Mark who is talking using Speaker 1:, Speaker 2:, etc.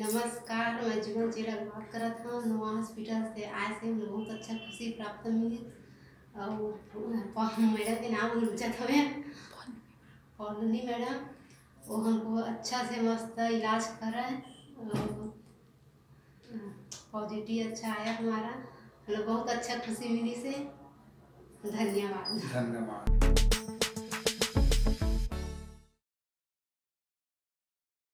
Speaker 1: नमस्कार, मैं जुगल चिराग बात करत हूँ। नवा हॉस्पिटल से आए से हम बहुत अच्छा खुशी प्राप्त मिली और मैडम के नाम गुरजत हमें पौलनी मैडम, वो हमको अच्छा से मस्त इलाज करें। पॉजिटिव अच्छा आया हमारा, मतलब बहुत अच्छा खुशी मिली से। धन्यवाद।